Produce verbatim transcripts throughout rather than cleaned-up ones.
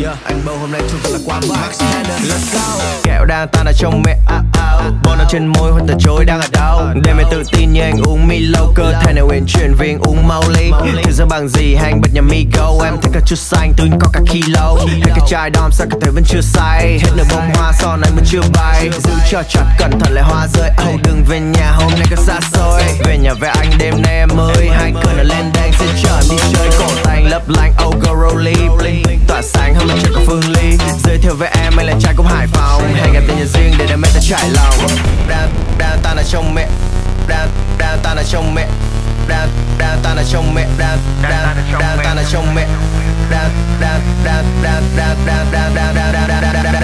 Anh bầu hôm nay trông thật là quá vãi. Let's go. Kẹo đang tan ở trong mẹ à, à. Bon ở trên môi hoặc từ chối đang ở đâu. Để mày tự tin như anh uống Milo. Cơ thể này uyển chuyển vì anh uống mau ly. Thử ra bằng gì hành bật nhà Migo. Em thích cả chút xanh tôi có cả kilo. Hay cái chai đom sao cả thể vẫn chưa say. Hết nửa bông hoa son anh vẫn chưa bay. Giữ cho chặt cẩn thận lại hoa rơi. Oh đừng về nhà hôm nay có xa xôi. Về nhà về anh đêm nay em ơi. Hai cơn ở lên đèn sẽ chở em đi chơi. Cổ tay lấp lánh oh girl roll. Tỏa sáng hơn là chưa có Phương Ly. Giới thiệu với em anh là trai cũng Hải Phòng. Hay gặp tên nhà riêng để đam mê ta trải lòng. Đang đang tan ở trong mẹ. Đang đang tan ở trong mẹ. Đang đang tan ở trong mẹ. Đang đang đang tan ở trong mẹ. Đang đang đang đang đang đang đang đang đang đang đang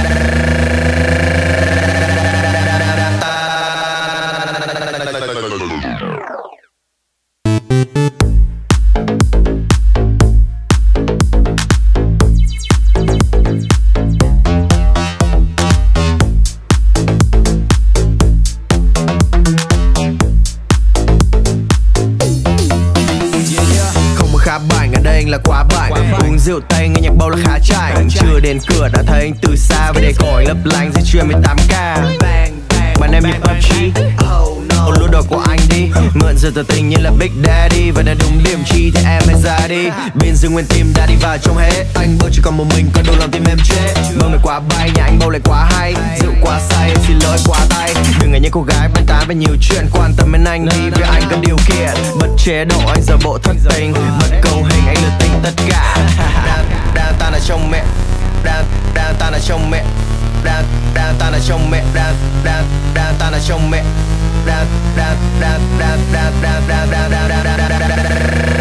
là quá bảnh. Uống rượu Tây nghe nhạc bầu là khá chảnh. Chưa đến cửa đã thấy anh từ xa. Với để cổ anh lấp lánh di chuyển mười tám k. Bạn em như pê u bê giê. Ôn lúa đồ của anh đi. Mượn giờ tờ tình như là Big Daddy. Và đã đúng điểm chi thì em hãy ra đi. Bên dương nguyên tim đã đi vào trong hết. Anh bầu chỉ còn một mình có đủ lòng tim em chết. Bầu này quá bay nhà anh bầu lại quá hay. Rượu quá say em xin lỗi quá tay. Đừng nghe những cô gái bàn tán về nhiều chuyện. Quan tâm đến anh đi vì anh có điều kiện. Bật chế độ anh giờ bộ thất tình. Bật cầu hình anh lừa tình tất cả. Đang đang tan ở trong mẹ. Đang đang tan ở trong mẹ. Đang đang tan ở trong mẹ. Đang đang đang tan ở trong mẹ. Đang đang đang đang đang đang đang đang đang đang